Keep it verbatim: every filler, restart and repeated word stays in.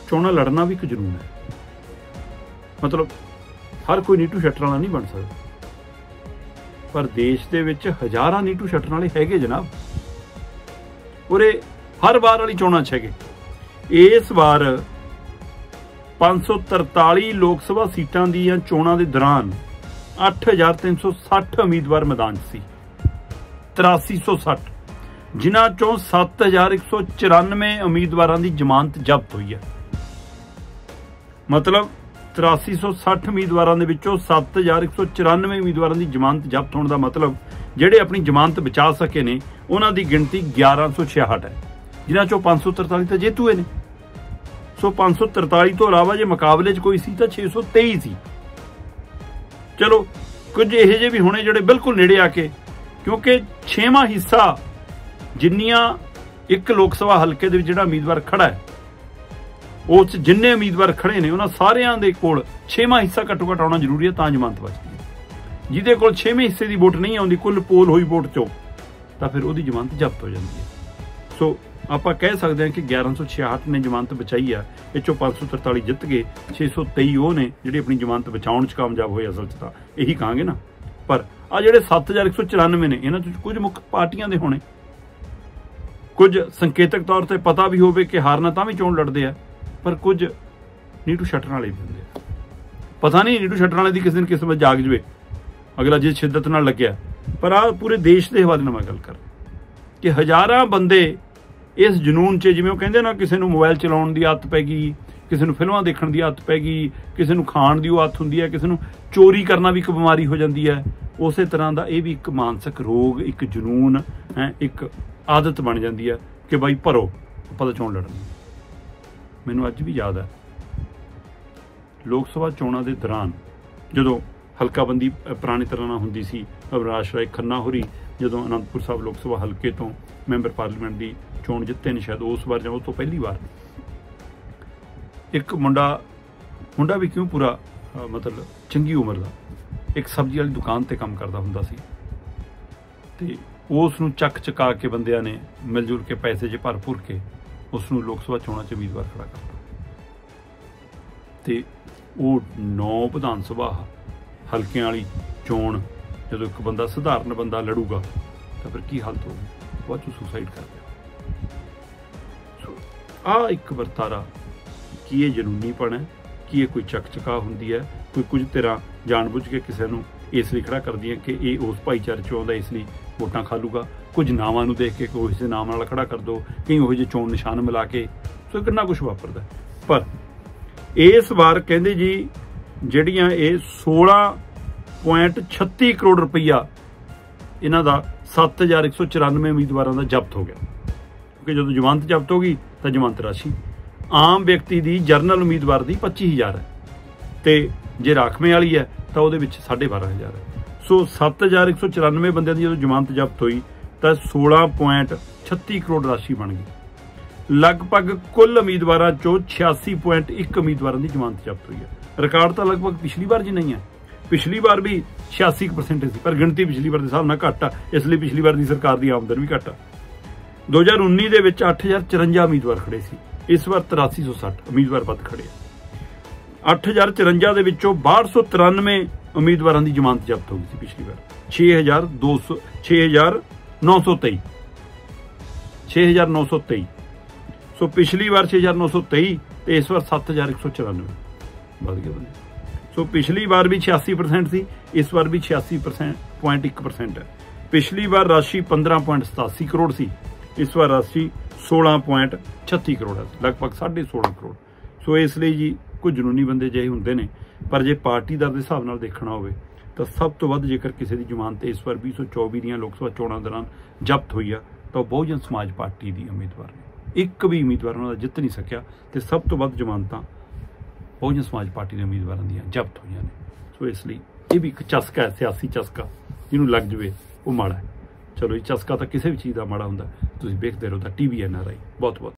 चोणां लड़ना भी एक जुनून है। मतलब हर कोई नीटू शट्टर वाला नहीं बन सकता, पर देश दे विच हज़ारां नीटू शट्टर वाले हैगे जनाब। उरे हर बार वाली चोणां च हैगे। इस बार पाँच सौ तरताली लोक सभा सीटां दीयां चोणां दे दौरान अठ हज़ार तीन सौ सठ उम्मीदवार मैदान च सी, तिरासी सौ सठ, जिन्हां चों सत्त हज़ार एक सौ चौरानवे उम्मीदवारां दी जमानत जब्त हुई है। मतलब तिरासी सौ सठ उम्मीदवारों के विचों सत्त हज़ार एक सौ चौरानवे उम्मीदवारों की जमानत जब्त होने का मतलब ਜਿਹੜੇ अपनी जमानत बचा सके ने उन्हों की गिनती ग्यारह सौ छियाहठ है, जिन्हों चों पाँच सौ तरताली तो जेतू ने। सो पाँच सौ तरताली तो इलावा जो मुकाबले च कोई सी तो छे सौ तेई सी। चलो कुछ यह जे भी होने जोड़े बिल्कुल नेड़े आके, क्योंकि छेवां हिस्सा जिन्नियां एक लोक सभा हल्के दे विच जिहड़ा उम्मीदवार खड़ा है उस जिन्ने उम्मीदवार खड़े ने उन्हां सारियां दे कोल छेवां हिस्सा घट्टो घट आउणा जरूरी है, तां जमानत बचदी है। जिहदे कोल छेवें हिस्से की वोट नहीं आउंदी कुल पोल हुई वोट चों तां फिर उहदी जमानत जब्त हो जाती है। सो आपां कह सकते हैं कि ग्यारह सौ छियाहठ ने जमानत बचाई है, इह चों पाँच सौ तरताली जित गए, छे सौ तेई वो ने जिहड़े अपनी जमानत बचाउण च कामयाब होए। असल च तां यही कहांगे ना, पर आ जिहड़े सत्त हज़ार एक सौ चौरानवे ने इन्हां चों कुछ मुख पार्टियां दे होने, कुछ संकेतक तौर पर पता भी होवे कि हारना तां भी चोण लड़दे आ, पर कुछ नीटू शट्टर वाले भी होंदे। पता नहीं नीटू शट्टर वाले दी किस दिन किस्मत जाग जवे, अगला जिस शिद्दत नाल लग्या। पर आ पूरे देश के हवाले नाल मैं गल कर कि हज़ारां बंदे इस जनून च, जिवें कहंदे ना किसी नूं मोबाइल चलाउण दी आदत पै गई, किसी नूं फिल्मां देखण दी आदत पै गई, किसी नूं खाण दी आदत हुंदी है, किसी नूं चोरी करना भी एक बीमारी हो जाती है। उस तरह का यह भी एक मानसिक रोग, एक जनून है, एक आदत बन जाती है कि बई भरो आपां तां चोण लड़नी। मैनूं अज भी याद है लोक सभा चोणां दे दौरान जदों हल्काबंदी पुरानी तरह नाल हुंदी सी, अविनाश राय खन्ना होरी जदों आनंदपुर साहब लोक सभा हल्के तो मैंबर पार्लीमेंट की चोण जिते ने, शायद उस बार जां उस तो पहली बार, एक मुंडा मुंडा भी क्यों पूरा मतलब चंगी उम्र का एक सब्जी वाली दुकान ते काम करता हुंदा सी, ते उसनूं चक चका के बंदियां ने मिलजुल के पैसे च भर भुर के उसनूं लोक सभा चोणां च उम्मीदवार खड़ा करता। ते वो नौ विधान सभा हल्कियां वाली चोण जदों एक बंदा सधारण बंदा लड़ूगा तो फिर की हालत होगी, बाद चों सुसाइड कर दिया। सो आ एक वरतारा की ये जनूनीपन है, कि ये कोई चक चका हुंदी है, कोई कुछ तरह जानबूझ के किसी नूं इसलिए खड़ा कर दिया कि ये उस भाईचारे चों आउंदा इसलिए वोटां खा लूगा, कुछ नावां नूं देख के कोई उस नाम नाल खड़ा कर दो, कई उहो ਜਿਹੇ चोण निशान मिला के। सो कितना कुछ वापरदा। पर इस बार कहंदे जी ਜਿਹੜੀਆਂ ਇਹ सोलह पॉइंट छत्ती करोड़ रुपया इन्हां दा सत्त हज़ार एक सौ चौरानवे उम्मीदवारों का जब्त हो गया, क्योंकि जो जमानत जब्त हो गई तो जमानत राशि आम व्यक्ति की जरनल उम्मीदवार की पच्ची हज़ार है, तो जे राखवें वाली है तो वो साढ़े बारह हज़ार है। सो सत्त हज़ार एक सौ चौरानवे बंदे की जो जमानत जब्त हुई तो सोलह पॉइंट छत्ती करोड़ राशि बन गई। लगभग कुल उम्मीदवारों चो छियासी पॉइंट एक उम्मीदवारों की जमानत जब्त हुई है। रिकॉर्ड तो लगभग पिछली बार जी नहीं है, पिछली बार भी छियासी परसेंट सी, पर गिणती पिछली बार के हिसाब नाल घट आ, इसलिए पिछली बार की सरकार की आमदन भी घट आ। दो हज़ार उन्नी दे विच अठ हज़ार चुरंजा उम्मीदवार खड़े सी, इस बार तिरासी सौ सठ उम्मीदवार वध खड़े। अठ हज़ार चुरंजा दे विचों बाहठ सौ तिरानवे उम्मीदवारों की जमानत जब्त हो गई थी पिछली बार, छे हज़ार दो सौ छे हज़ार नौ सौ तेई छे हज़ार नौ सौ तेई सो पिछली बार छे हज़ार नौ सौ तेई तो इस बार सत्त हज़ार एक सौ चौरानवे बढ़ गए बंदे। सो पिछली बार भी छियासी परसेंट थी, इस बार भी छियासी परसेंट पॉइंट एक परसेंट है। पिछली बार राशि पंद्रह पॉइंट सतासी करोड़ सी, इस बार राशि सोलह पॉइंट छत्ती करोड़ है, लगभग साढ़े सोलह करोड़। सो इसलिए जी कुछ जनूनी बंदे जे होंदे ने, पर जे पार्टी दर के हिसाब नाल देखना होवे तो सब तो वध जेकर किसी की जमानत इस बार बीस सौ चौबी दी लोक सभा चोणां दौरान जब्त हुई है तो बहुजन समाज पार्टी की उम्मीदवार ने एक भी उम्मीदवार उन्होंने जित नहीं सकिया, तो सब तो वध जमानतां बहुजन समाज पार्टी के उम्मीदवारों दी जब्त हुई ने। सो इसलिए ये भी एक चस्का है, सियासी चस्का, जिन्होंने लग जाए वो माड़ा है। चलो ये चस्का तो किसी भी चीज़ का माड़ा होंदा। तुसीं देखते रहो T V N R I. बहुत बहुत